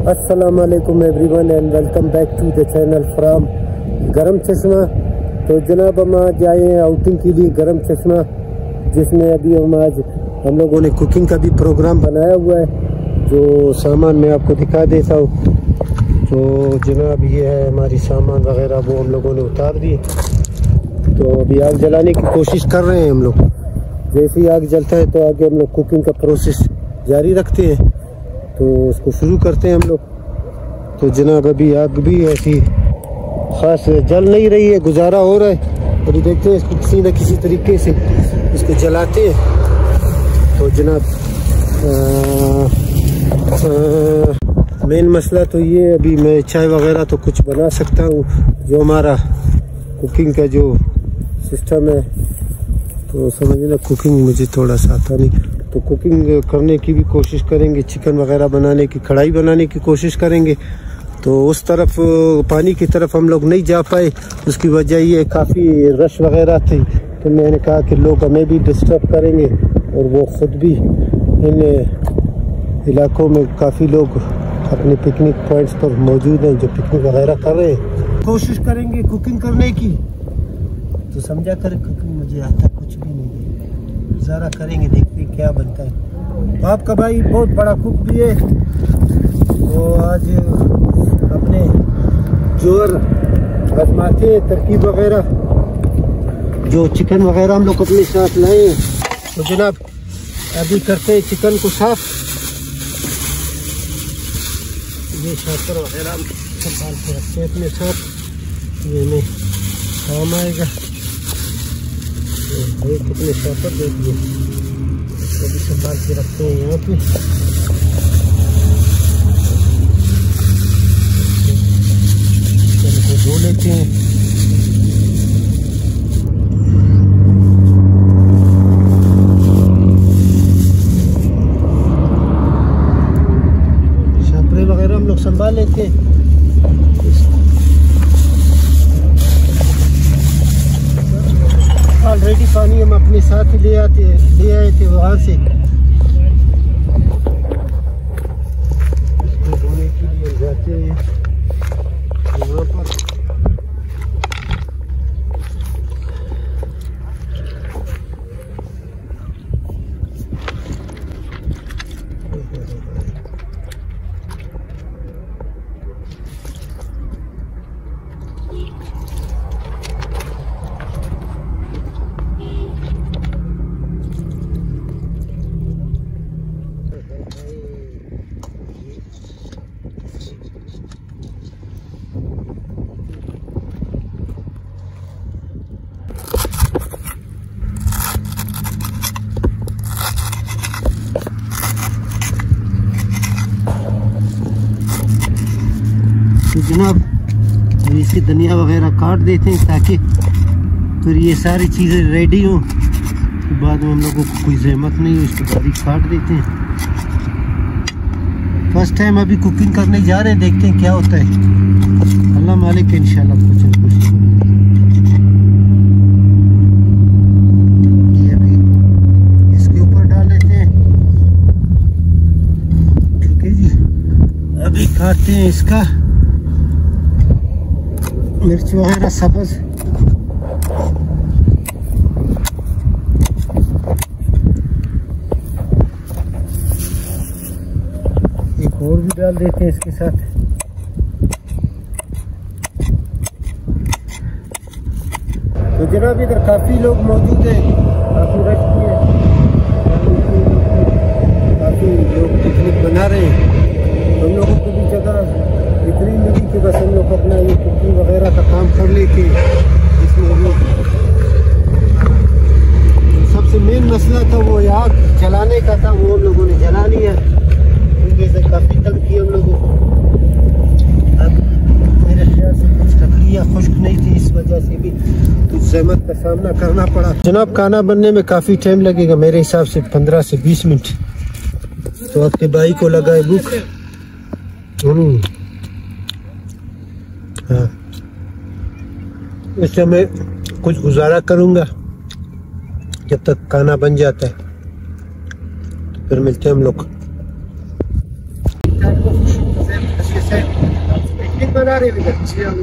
अस्सलाम वालेकुम everyone and welcome back to the channel from Garam Chashma. तो जनाब हम आज आए हैं आउटिंग के लिए गरम चश्मा, जिसमें अभी हम लोगों ने कुकिंग का भी प्रोग्राम बनाया हुआ है। जो सामान मैं आपको दिखा देता हूँ। तो जनाब ये है हमारी सामान वगैरह, वो हम लोगों ने उतार दिए। तो अभी आग जलाने की कोशिश कर रहे हैं हम लोग। जैसे ही आग जलता है तो आगे हम लोग कुकिंग का प्रोसेस जारी रखते हैं। तो उसको शुरू करते हैं हम लोग। तो जनाब अभी आग भी ऐसी ख़ास जल नहीं रही है, गुजारा हो रहा है। अभी देखते हैं इसको किसी न किसी तरीके से इसको जलाते हैं। तो जनाब मेन मसला तो ये, अभी मैं चाय वगैरह तो कुछ बना सकता हूँ। जो हमारा कुकिंग का जो सिस्टम है, तो समझना कुकिंग मुझे थोड़ा सा आता नहीं। तो कुकिंग करने की भी कोशिश करेंगे, चिकन वगैरह बनाने की, कढ़ाई बनाने की कोशिश करेंगे। तो उस तरफ पानी की तरफ हम लोग नहीं जा पाए। उसकी वजह ये काफ़ी रश वगैरह थी, तो मैंने कहा कि लोग हमें भी डिस्टर्ब करेंगे और वो ख़ुद भी इन इलाकों में काफ़ी लोग अपने पिकनिक पॉइंट्स पर मौजूद हैं जो पिकनिक वगैरह कर रहे हैं। कोशिश करेंगे कुकिंग करने की। तो समझा कर कुकिंग मुझे आता कुछ भी नहीं है, ज़रा करेंगे, देखते हैं क्या बनता है। तो आपका भाई बहुत बड़ा कुक भी है। तो आज अपने जोर आजमाते हैं, तरकीब वगैरह जो चिकन वगैरह हम लोग अपने साथ लाए। तो जनाब अभी करते हैं चिकन को साफ। ये शाकर वगैरह संभाल के रखते हैं अपने साथ, ये हमें काम आएगा। कितने शाकर दे दिए, इसको भी संभाल के रखते हैं यहाँ पे। इनको धो लेते हैं। शापरे वगैरह हम लोग संभाल लेते हैं। ऑलरेडी पानी हम अपने साथ ही ले आए थे वहाँ से। इसको धोने के लिए जाते हैं यहाँ पर। तो जनाब इसे धनिया वगैरह काट देते हैं ताकि फिर ये सारी चीज़ें रेडी हों। बाद में हम लोगों को कोई जहमत नहीं हो, इसको बारीक काट देते हैं। फर्स्ट टाइम अभी कुकिंग करने जा रहे हैं, देखते हैं क्या होता है। अल्लाह मालिक इंशाल्लाह कुछ न कुछ। ये अभी इसके ऊपर डाल लेते हैं। ठीक है जी, अभी काटते हैं इसका मिर्च वगैरह सब्ज। एक और भी डाल देते हैं इसके साथ। तो जनाब इधर काफी लोग मौजूद हैं, काफी रश भी है, काफी लोग पिकनिक बना रहे हैं। हम लोगों को भी जगह इतनी मिली कि बस हम लोग अपना ये कुकिंग वगैरह का काम कर लेके इसमें हम लोग। सबसे मेन मसला था वो आग जलाने का था, वो हम लोगों ने जला लिया क्योंकि से काफ़ी तंग किया हम लोगों को। अब मेरे ख्याल से कुछ लकड़ियाँ खुश्क नहीं थी, इस वजह से भी कुछ जहमत का सामना करना पड़ा। जनाब खाना बनने में काफ़ी टाइम लगेगा, मेरे हिसाब से 15 से 20 मिनट। तो आपके भाई को लगा है भूख। हाँ, इससे मैं कुछ गुजारा करूँगा जब तक खाना बन जाता है। तो फिर मिलते हैं हम लोग। बना रहे हैं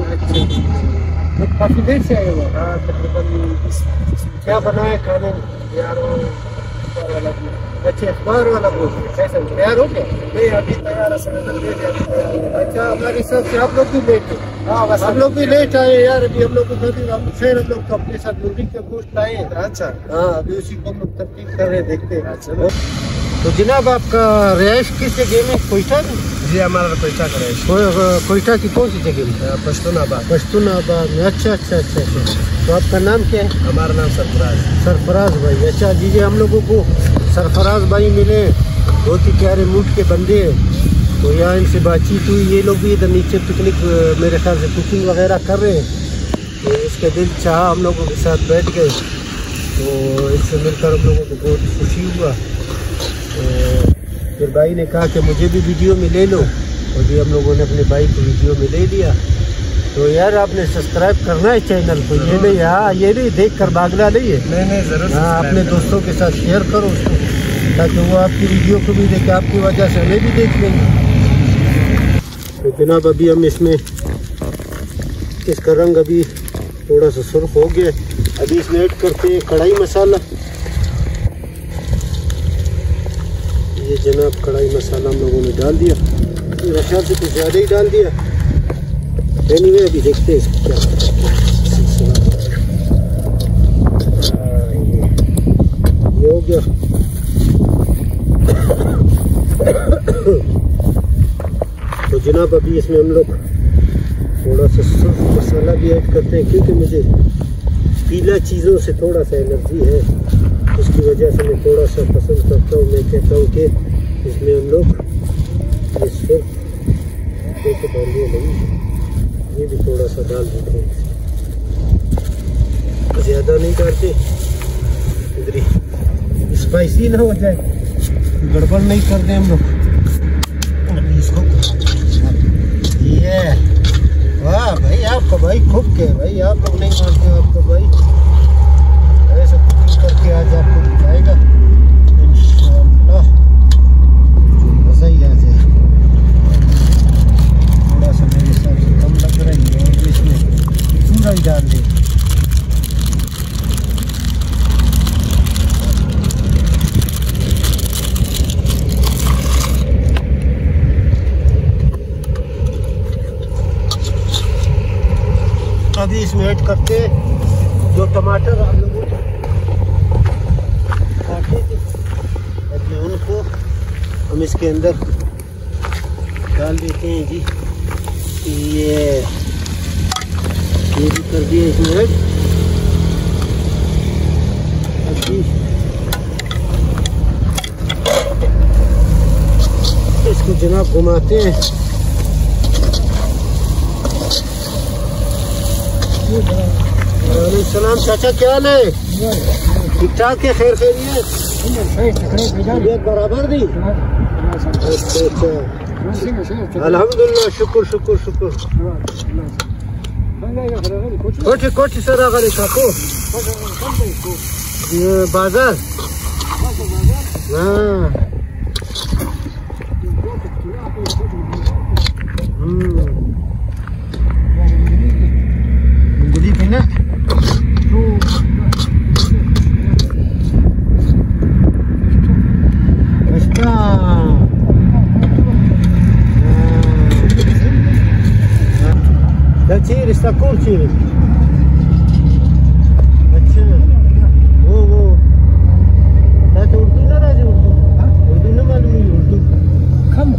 काफी देर से आए हुए। हाँ तकरीबन क्या बनाए खाने में यार? अच्छा अखबार वाला बोल कैसे तैयार हो गया? नहीं अभी तैयार है। अच्छा हमारे हिसाब से आप लोग भी लेट है। हाँ बस हम लोग भी लेट आए यार। अभी हम लोग को फिर हम लोग अपने साथ मुर्गी का गोश्त लाए। अच्छा हाँ अभी उसी को हम लोग तरकीब कर रहे देखते हैं। अच्छा तो जनाब आपका रिहाइश किस जगह में? कोयटा में? जी हमारा कोयटा का रिहाइश। कोयटा की कौन सी जगह में? पश्तूनाबाद। पश्तूनाबाद में। अच्छा अच्छा अच्छा अच्छा। तो आपका नाम क्या है? हमारा नाम सरफराज। सरफराज भाई। अच्छा जी हम लोगों को सरफराज भाई मिले, बहुत ही प्यारे मूड के बंदे हैं। तो यहाँ इनसे बातचीत हुई। ये लोग भी इधर नीचे पिकनिक मेरे ख्याल से कुकिंग वगैरह कर रहे हैं। तो इसका दिल चाहा हम लोगों के साथ बैठ गए। तो इससे मिलकर हम लोगों को बहुत खुशी हुआ। तो फिर भाई ने कहा कि मुझे भी वीडियो में ले लो, और भी हम लोगों ने अपने भाई को वीडियो में ले लिया। तो यार आपने सब्सक्राइब करना है चैनल को। ये नहीं हाँ ये नहीं देख कर भागना नहीं है। नहीं जरूर। हाँ अपने दोस्तों के साथ शेयर करो उसको, ताकि वो आपकी वीडियो को भी देखे, आपकी वजह से हमें भी देख लेंगे। तो जनाब अभी हम इसमें इसका रंग अभी थोड़ा सा सुर्ख हो गया। अभी इसमें ऐड करते हैं कढ़ाई मसाला। ये जनाब कढ़ाई मसाला हम लोगों ने डाल दिया। मेरे ख्याल से कुछ ज़्यादा ही डाल दिया। एनीवे अभी देखते हैं इसको क्या ये हो गया। तो जनाब अभी इसमें हम लोग थोड़ा सा सुर्ख मसाला भी ऐड करते हैं, क्योंकि मुझे पीला चीज़ों से थोड़ा सा एलर्जी है। उसकी वजह से मैं थोड़ा सा पसंद करता हूँ। मैं कहता हूँ कि इसमें हम लोग ये सुर्ख देखो डालिए नहीं, ये भी थोड़ा सा डाल देते हैं। ज़्यादा नहीं डालते, इधर स्पाइसी ना हो जाए, गड़बड़ नहीं कर दें हम लोग। इसको ये वाह भाई आपका भाई खूब के भाई, आप लोग नहीं मानते हो आपका भाई ऐसा कुछ करके आज आपको दिखाएगा इंशाअल्लाह। मज़ा ही आ जाए। थोड़ा सा मेरे हिसाब से कम लग रही है, और इसमें पूरा ही डाल दें। अभी इसमें ऐड करते जो टमाटर आप लोगों ने काटे थे, अभी उनको हम इसके अंदर डाल देते हैं जी। ये भी कर दिए इसमें ऐड। अभी इसको जनाब घुमाते हैं। सलाम चाचा, क्या हाल है? ठीक ठाक है, खैर खैरियत? तबीयत बराबर दी? अच्छा अच्छा अल्हम्दुलिल्लाह, शुक्र शुक्र शुक्र। कोठी कोठी सर अगर खाको ये बाजार। हाँ रिश्ता कौन सी? अच्छा वो तो उर्दू ना राजे, उर्दू ना मालूम है? उर्दू कम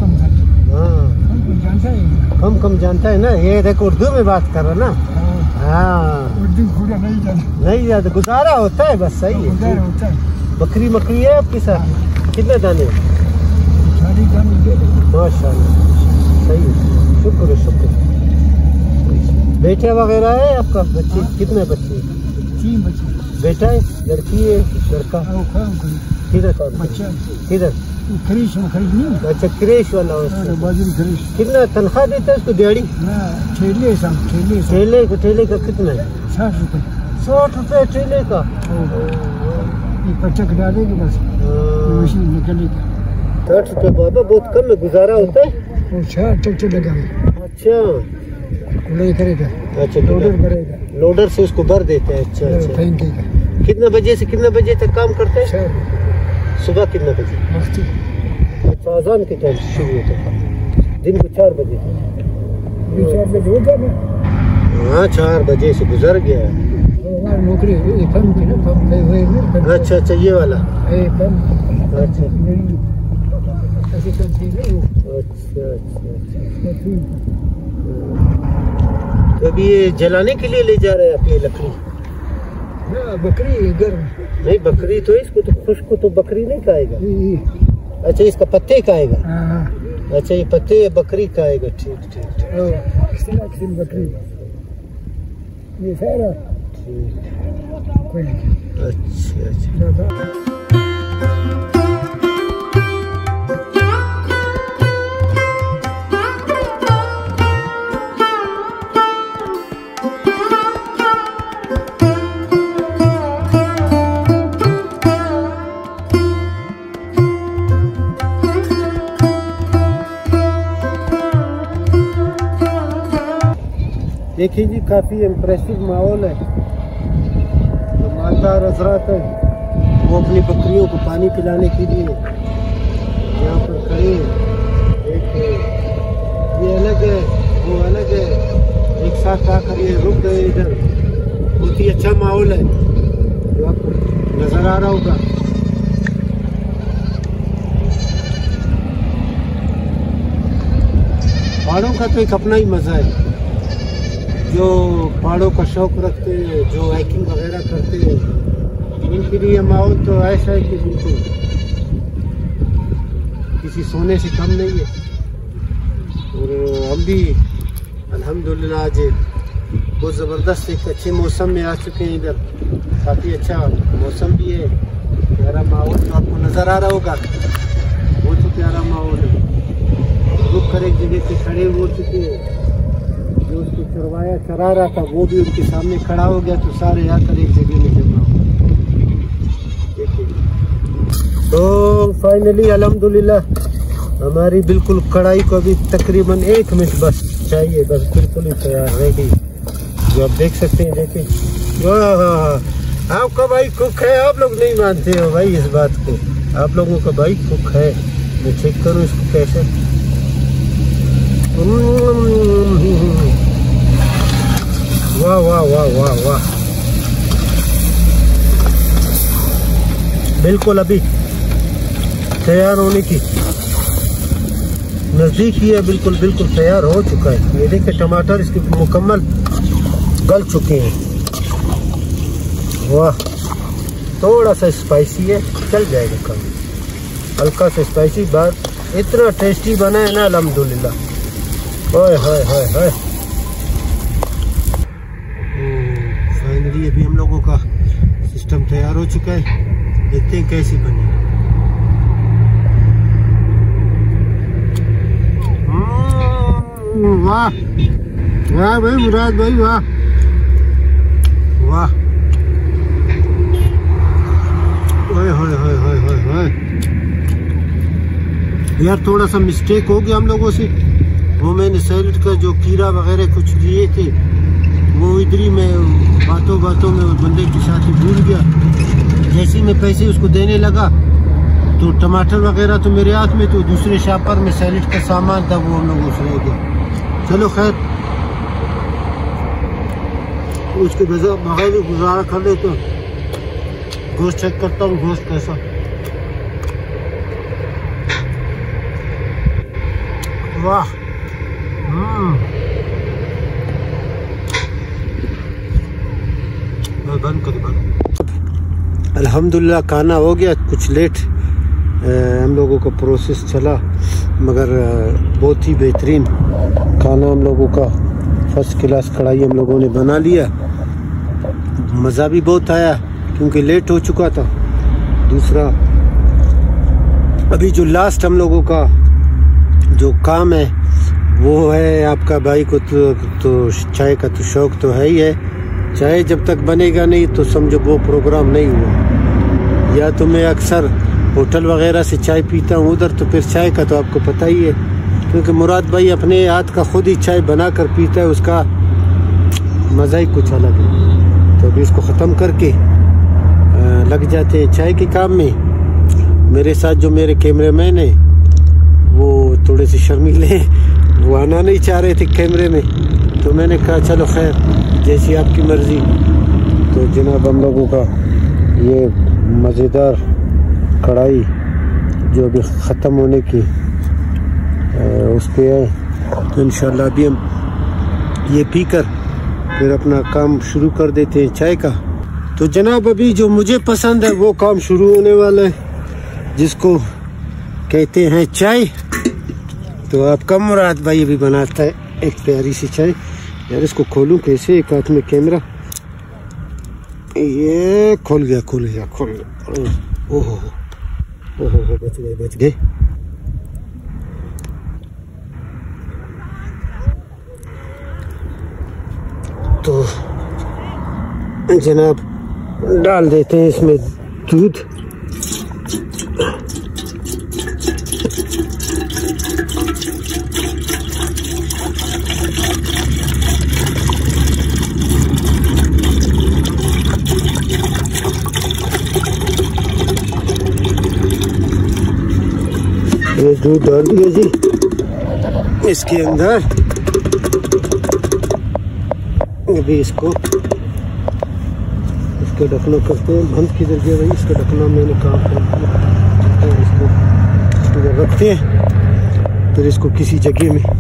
जानता है ना। ये देखो उर्दू में बात कर रहा ना। हाँ उर्दू पूरा नहीं जानता, गुजारा होता है बस। सही है। बकरी मकरी है आपके साथ? कितने दाने? माशाल्लाह, सही है, शुक्र शुक्र। बेटा वगैरह है आपका? बच्चे कितने बच्चे? 3 बच्चे। बेटा है, लड़की है, लड़का? किधर का बच्चा? किधर? क्रेश में खरीदनी। अच्छा क्रेश वाला। कितना तनख्वाह देता है उसको दिहाड़ी? ठेले का कितना है? 60 रुपये। 60 रुपये ठेले का? पचक डालेगी बस निकलेगा। 60 रुपये बाबा बहुत कम है, गुजारा होता है। अच्छा करेगा। अच्छा, लोडर करेगा, लोडर से उसको भर देते हैं। अच्छा अच्छा। फेंकेगा। कितने बजे से कितने बजे तक काम करते हैं? 6 सुबह कितने बजे? मस्ती अच्छा, अजान के टाइम शुरू होता है, दिन को 4 बजे तक। 4 बजे हो जाना। हाँ, 4 बजे से गुजर गया है। नौकरी फर्म की ना, फर्म अच्छा अच्छा, ये वाला। अच्छा अच्छा ऐसी कंपनी नहीं हो। अच्छा अच्छा। तो अभी ये जलाने के लिए ले जा रहे हैं आप ये लकड़ी? ना बकरी गर्म नहीं, बकरी तो इसको तो खुश्क को तो बकरी नहीं खाएगा। अच्छा, इसका पत्ते खाएगा। अच्छा, ये पत्ते बकरी खाएगा। ठीक ठीक ठीक। बकरी ये सारा ठीक। कोई नहीं। अच्छा अच्छा। देखिए जी, काफ़ी इम्प्रेसिव माहौल है। तो मालदार हजरात हैं, वो अपनी बकरियों को पानी पिलाने के लिए यहाँ पर खड़े हैं। एक ये अलग है, वो अलग है, एक साथ आकर ये रुक गए इधर। बहुत ही अच्छा माहौल है जो आपको नज़र आ रहा होगा। पहाड़ों का तो एक अपना ही मज़ा है। जो पहाड़ों का शौक रखते हैं, जो हाइकिंग वगैरह करते हैं, उनके लिए माहौल तो ऐसा है कि बिल्कुल किसी सोने से कम नहीं है। और हम भी अल्हम्दुलिल्लाह आज बहुत ज़बरदस्त एक अच्छे मौसम में आ चुके हैं। इधर काफ़ी अच्छा मौसम भी है, प्यारा माहौल तो आपको नज़र आ रहा होगा। बहुत ही प्यारा माहौल है। रुक कर एक जगह पे खड़े हो चुके हैं। जो उसको चरा रहा था वो भी उनके सामने खड़ा हो गया, तो सारे आकर एक जगह में जमा हो। तो फाइनली अल्हम्दुलिल्लाह हमारी बिल्कुल कढ़ाई को अभी तकरीबन 1 मिनट बस चाहिए, बस बिल्कुल ही तैयार रेडी। जो आप देख सकते हैं, देखिए वाह, आपका भाई कुक है। आप लोग नहीं मानते हो भाई इस बात को, आप लोगों का भाई कुक है। मैं चेक करूँ इसको कैसे। वाह वाह वाह वाह वाह, बिल्कुल अभी तैयार होने की नज़दीक ही है। बिल्कुल बिल्कुल तैयार हो चुका है। ये देखिए टमाटर इसके मुकम्मल गल चुके हैं। वाह, थोड़ा सा स्पाइसी है, चल जाएगा कम, हल्का सा स्पाइसी। बात इतना टेस्टी बना है ना अल्हम्दुलिल्लाह। ओए हाय हाय हाय। फाइनली अभी हम लोगों का सिस्टम तैयार हो चुका है। देखते हैं कैसी बनी। वाह वाह भाई मुराद भाई, वाह वाह। ओए होए होए होए होए होए यार, थोड़ा सा मिस्टेक हो गया हम लोगों से। वो मैंने सैलेड का जो कीड़ा वगैरह कुछ लिए थे, वो इधर ही मैं बातों बातों में उस बंदे के साथ ही भूल गया। जैसे ही मैं पैसे उसको देने लगा तो टमाटर वगैरह तो मेरे हाथ में, तो दूसरे शॉपर में सैलेड का सामान था, वो हम लोगों से ले गया। चलो खैर, उसके बगैर भी गुजारा कर लेते हैं। गोश्त चेक करता हूँ, गोश्त कैसा। वाह, बंद कर बंद। अल्हम्दुलिल्लाह खाना हो गया। कुछ लेट हम लोगों का प्रोसेस चला, मगर बहुत ही बेहतरीन खाना हम लोगों का फर्स्ट क्लास कढ़ाई हम लोगों ने बना लिया। मज़ा भी बहुत आया क्योंकि लेट हो चुका था। दूसरा, अभी जो लास्ट हम लोगों का जो काम है वो है, आपका भाई को तो चाय का तो शौक़ तो है ही है। चाय जब तक बनेगा नहीं तो समझो वो प्रोग्राम नहीं हुआ। या तो मैं अक्सर होटल वगैरह से चाय पीता हूँ उधर, तो फिर चाय का तो आपको पता ही है क्योंकि मुराद भाई अपने हाथ का खुद ही चाय बना कर पीता है, उसका मज़ा ही कुछ अलग है। तो अभी इसको ख़त्म करके लग जाते हैं चाय के काम में। मेरे साथ जो मेरे कैमरामैन है वो थोड़े से शर्मीले हैं, वो आना नहीं चाह रहे थे कैमरे में, तो मैंने कहा चलो खैर जैसी आपकी मर्ज़ी। तो जनाब हम लोगों का ये मज़ेदार कढ़ाई जो अभी ख़त्म होने की उस पर है, तो इंशाल्लाह अभी हम ये पीकर फिर अपना काम शुरू कर देते हैं चाय का। तो जनाब अभी जो मुझे पसंद है वो काम शुरू होने वाला है, जिसको कहते हैं चाय। तो आपका मुराद भाई अभी बनाता है एक प्यारी सी चाय। यार इसको खोलूं कैसे, एक हाथ में कैमरा, ये खोल गया। ओहो बच गए। तो जनाब डाल देते हैं इसमें दूध। ये दूध डाल दिया जी इसके अंदर। अभी इसको इसका ढकना करते हैं बंद। किधर गया भाई इसका ढकना, मैंने कहा इसको इधर रखते हैं, फिर इसको किसी जगह में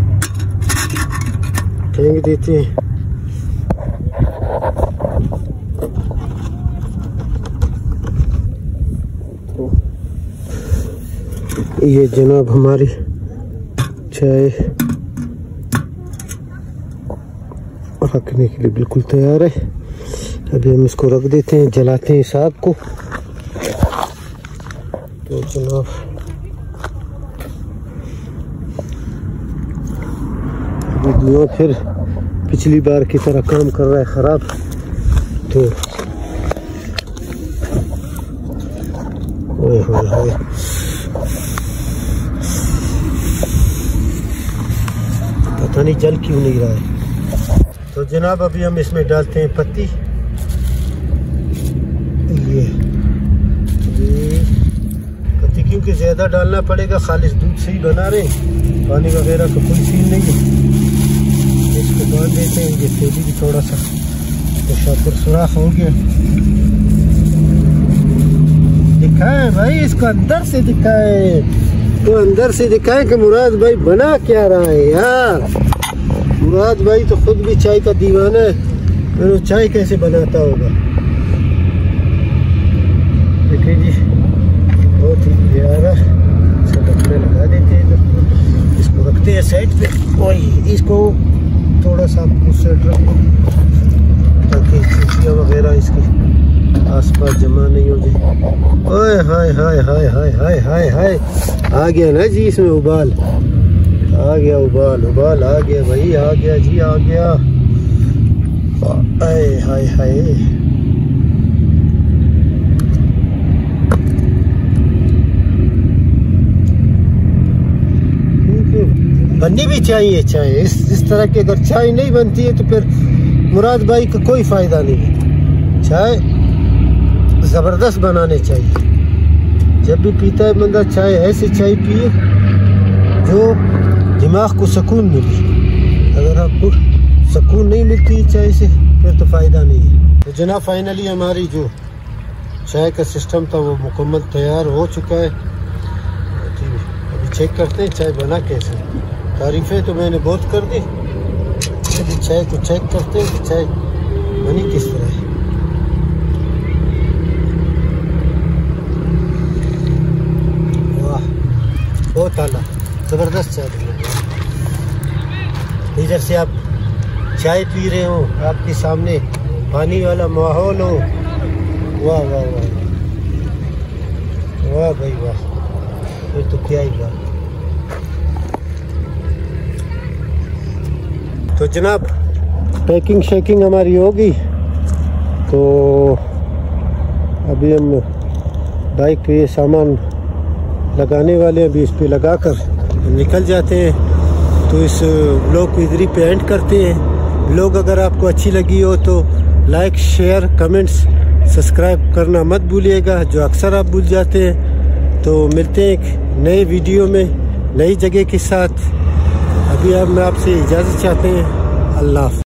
फेंक देते हैं। ये जनाब हमारी चाय रखने के लिए बिल्कुल तैयार है। अभी हम इसको रख देते हैं, जलाते हैं इस आग को। तो जनाब अभी धुआं फिर पिछली बार की तरह काम कर रहा है ख़राब। तो ओए होए पता नहीं जल क्यों नहीं रहा है। तो जनाब अभी हम इसमें डालते हैं पत्ती। ये पत्ती क्योंकि ज़्यादा डालना पड़ेगा, खालिश दूध से ही बना रहे, पानी वगैरह का कोई सीन नहीं है। इसको बांध देते हैं। ये तेली भी थोड़ा सा तो शापर सुराख हो गया। दिखाए भाई इसको अंदर से दिखाए, तो अंदर से दिखाए कि मुराद भाई बना क्या रहा है यार। मुराद भाई तो खुद भी चाय का दीवाना है, फिर वो चाय कैसे बनाता होगा। देखिए जी बहुत ही प्यारा। इसको ढकना लगा देते हैं, इसको रखते हैं साइड पे। वही इसको थोड़ा सा आपको सेट रखो ताकि चीटियाँ वगैरह इसके आसपास जमा नहीं हो जाए। ओए हाय हाय हाय हाय हाय हाय हाय, आ गया ना जी इसमें उबाल, आ गया उबाल आ गया भाई, आ गया जी आ गया। हाय हाय हाय, बननी भी चाहिए चाय। इस तरह की अगर चाय नहीं बनती है तो फिर मुराद भाई का कोई फायदा नहीं है। चाय ज़बरदस्त बनाने चाहिए। जब भी पीता है बंदा चाय ऐसी चाय पिए जो दिमाग को सुकून मिले। अगर आपको सुकून नहीं मिलती है चाय से फिर तो फ़ायदा नहीं है। तो जनाब फाइनली हमारी जो चाय का सिस्टम था वो मुकम्मल तैयार हो चुका है। अभी चेक करते हैं चाय बना कैसे। तारीफ़ें तो मैंने बहुत कर दी, अभी चाय को चेक करते हैं कि चाय बनी किस तरह है। वाह बहुत आला ज़बरदस्त चाय बनी। इधर से आप चाय पी रहे हो, आपके सामने पानी वाला माहौल हो। वाह वाह वाह वाह भाई वाह, ये तो क्या ही बात। तो जनाब पैकिंग शेकिंग हमारी होगी, तो अभी हम बाइक पे ये सामान लगाने वाले हैं। अभी इस पे लगाकर निकल जाते हैं। तो इस ब्लॉग को इधर ही पे एंड करते हैं। ब्लॉग अगर आपको अच्छी लगी हो तो लाइक, शेयर, कमेंट्स, सब्सक्राइब करना मत भूलिएगा, जो अक्सर आप भूल जाते हैं। तो मिलते हैं एक नए वीडियो में नई जगह के साथ। अभी अब मैं आपसे इजाज़त चाहते हैं। अल्लाह।